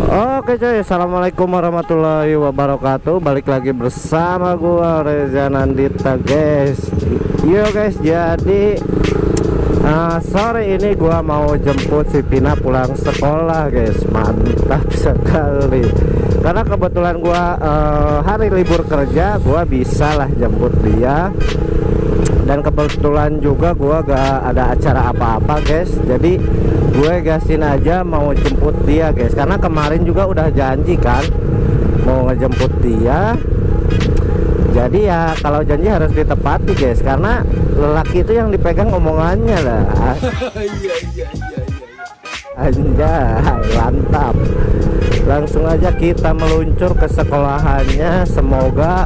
Oke cuy, assalamualaikum warahmatullahi wabarakatuh. Balik lagi bersama gua Reza Nandita guys. Yo guys, jadi sore ini gua mau jemput si Pina pulang sekolah guys. Mantap sekali. Karena kebetulan gua hari libur kerja, gua bisa lah jemput dia. Dan kebetulan juga gua gak ada acara apa-apa guys, jadi gue gasin aja mau jemput dia guys, karena kemarin juga udah janji kan mau ngejemput dia. Jadi ya kalau janji harus ditepati guys, karena lelaki itu yang dipegang omongannya lah. Anjay, mantap. Langsung aja kita meluncur ke sekolahannya. Semoga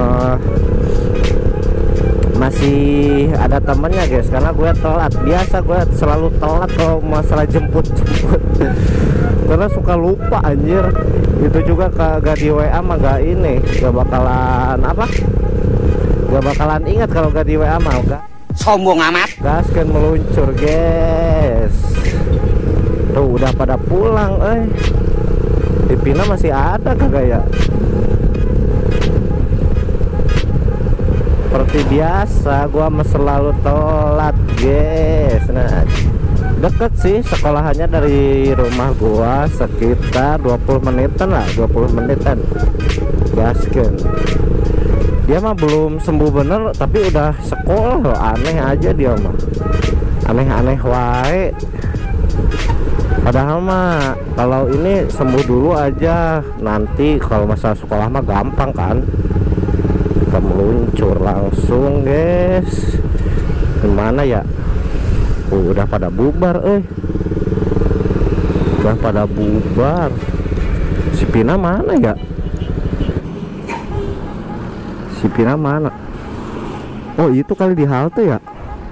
masih ada temennya guys, karena gue telat. Biasa gue selalu telat kalau masalah jemput karena suka lupa anjir. Itu juga kagak di WA mah gak ini, gak bakalan apa, gak bakalan ingat kalau gak di WA mah. Gak sombong amat. gas kan meluncur guys. Tuh udah pada pulang. Di Pina masih ada kagak ya? Seperti biasa gua selalu telat guys. Nah, deket sih sekolahannya dari rumah gua, sekitar 20 menitan lah, 20 menitan gasken. Dia mah belum sembuh bener tapi udah sekolah loh. Aneh aja dia mah, aneh-aneh wae. Padahal mah kalau ini sembuh dulu aja, nanti kalau masalah sekolah mah gampang kan. Kita meluncur langsung guys. Gimana ya? Udah pada bubar udah pada bubar. Si Pina mana ya? Si Pina mana? Oh itu kali di halte ya.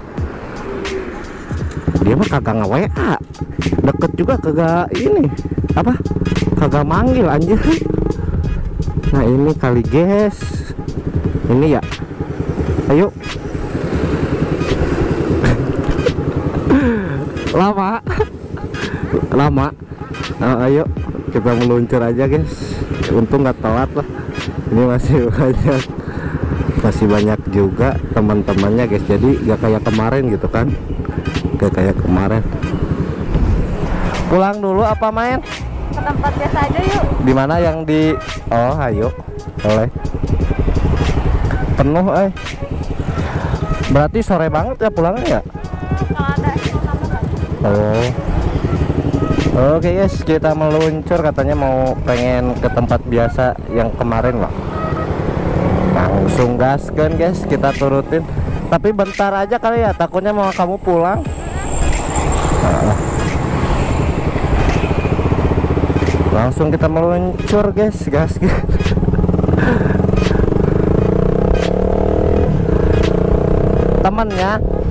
Dia mah kagak nge-WA. Deket juga kagak ini apa, kagak manggil anjir. Nah ini kali guys, ini ya. Ayo. lama. Ayo kita meluncur aja guys. Untung nggak telat lah. Ini masih banyak juga teman-temannya guys, jadi gak kayak kemarin gitu kan, gak kayak kemarin. Pulang dulu apa main Ke tempat biasa aja yuk. di mana yang di, oh ayo boleh. Penuh berarti sore banget ya pulangnya ya. Kalau ada kamu kan. Oh oke guys, kita meluncur. Katanya mau pengen ke tempat biasa yang kemarin lah. Langsung gaskan guys, kita turutin. Tapi bentar aja kali ya, takutnya mau kamu pulang. Langsung kita meluncur guys, gaskan. Temennya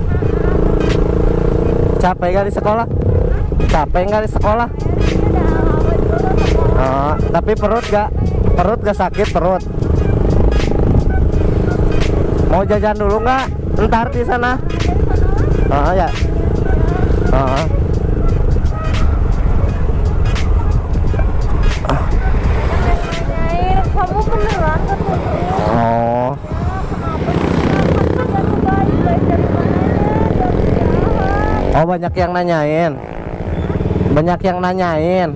capek gak di sekolah? Capek nggak di sekolah? Tapi perut gak sakit perut? Mau jajan dulu nggak? Ntar di sana. Ya. Kamu bener banget. Oh. Oh banyak yang nanyain. Banyak yang nanyain.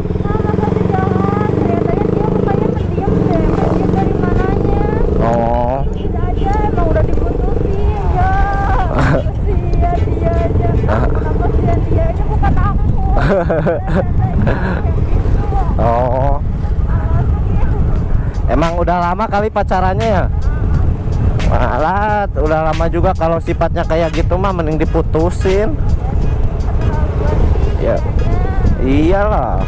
Oh. Tidak aja, emang udah diputusin ya. Kasihan dia aja. Kasihan dia aja, bukan aku. Oh. Emang udah lama kali pacarannya ya? Malah udah lama juga. Kalau sifatnya kayak gitu mah mending diputusin. Ya iyalah.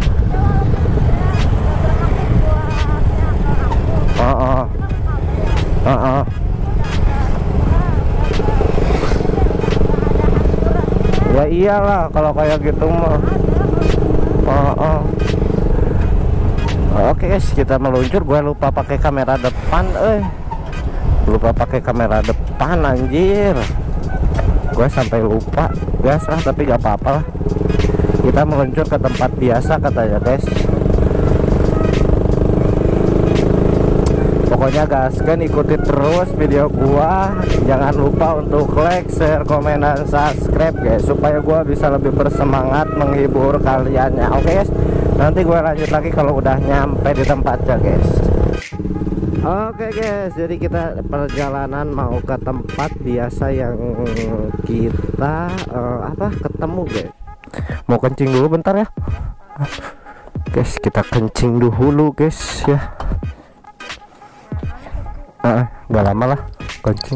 Ya iyalah kalau kayak gitu mah. Oke guys, kita meluncur. Gue lupa pakai kamera depan, lupa pakai kamera depan anjir. Gue sampai lupa. Biasa tapi gak apa-apa lah. Kita meluncur ke tempat biasa katanya guys. Pokoknya gaskan, ikuti terus video gua. Jangan lupa untuk like, share, komen, dan subscribe guys, supaya gua bisa lebih bersemangat menghibur kalian ya. Oke guys, nanti gua lanjut lagi kalau udah nyampe di tempatnya guys. Oke guys, jadi kita perjalanan mau ke tempat biasa yang kita ketemu guys. Mau kencing dulu bentar ya guys, kita kencing dulu guys ya. Gak lama lah kencing.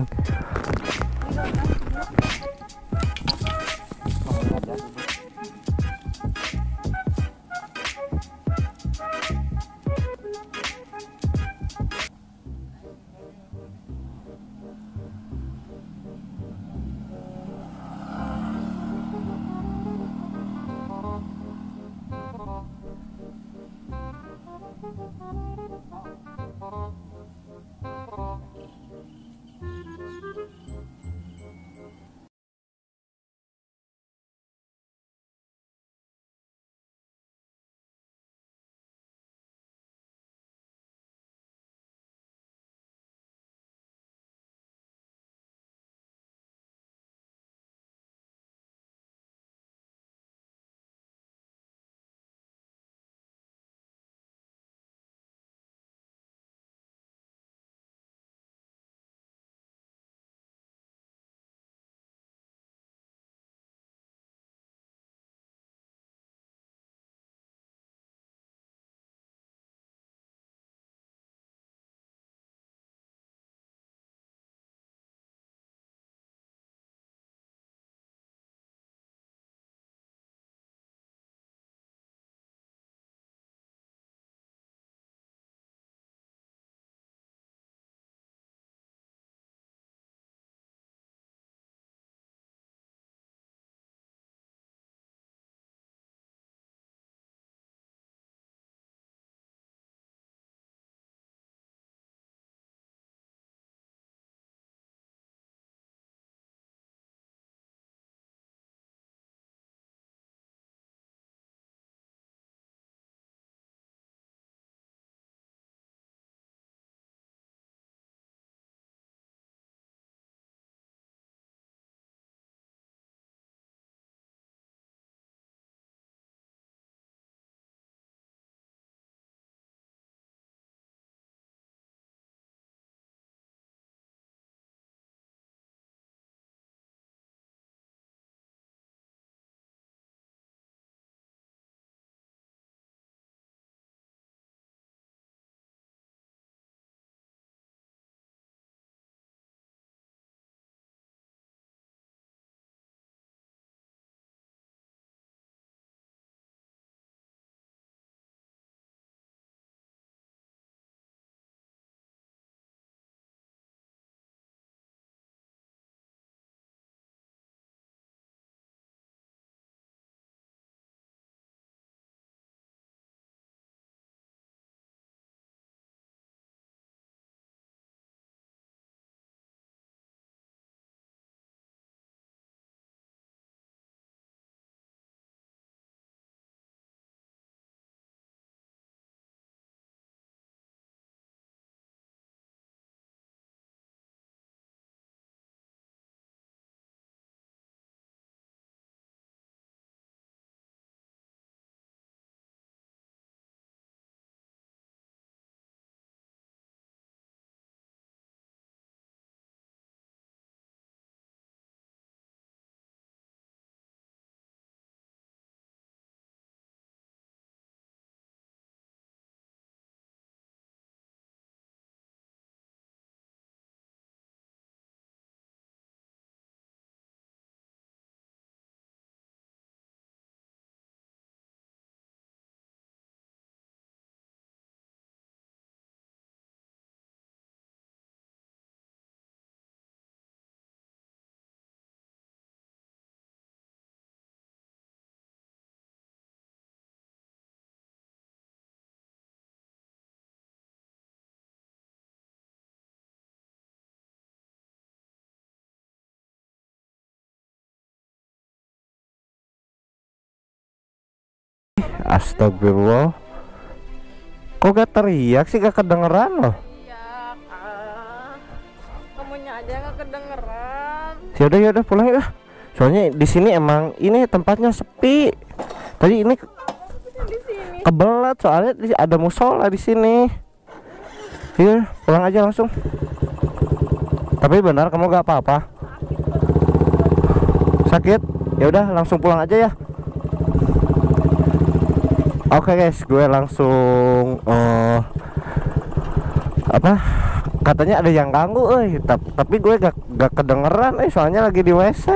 Astagfirullah, kok gak teriak sih, gak kedengeran loh. Teriak. aja nggak kedengeran. Ya udah pulang ya. Soalnya di sini emang ini tempatnya sepi. Tadi ini Di sini. kebelat soalnya ada musola di sini. Iya, pulang aja langsung. Tapi benar kamu gak apa-apa? Sakit? Ya udah langsung pulang aja ya. Oke guys, gue langsung katanya ada yang ganggu, tapi gue gak kedengeran, soalnya lagi di WC.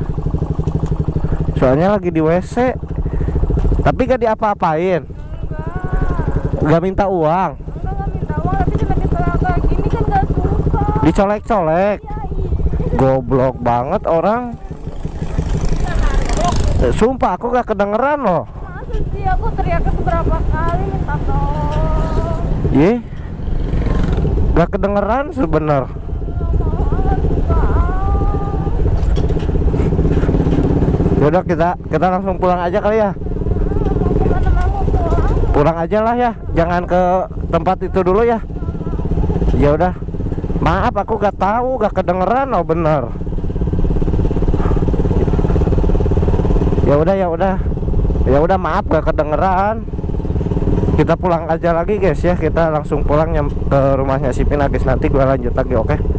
Tapi gak diapa-apain. Gak minta uang. Enggak minta uang, tapi cuma ditelaga gini kan gak susah. Dicolek-colek. Ya, iya. Goblok banget orang. Sumpah aku gak kedengeran loh. Masa sih aku teriaknya beberapa kali minta tolong. Ye, gak kedengeran sebener. Yaudah kita langsung pulang aja kali ya. Pulang aja lah ya, jangan ke tempat itu dulu ya. Ya udah, maaf aku gak tahu, gak kedengeran loh bener. Ya udah maaf gak kedengeran. Kita pulang aja lagi guys ya, kita langsung pulang ke rumahnya si Pinagis, nanti gua lanjut lagi, oke?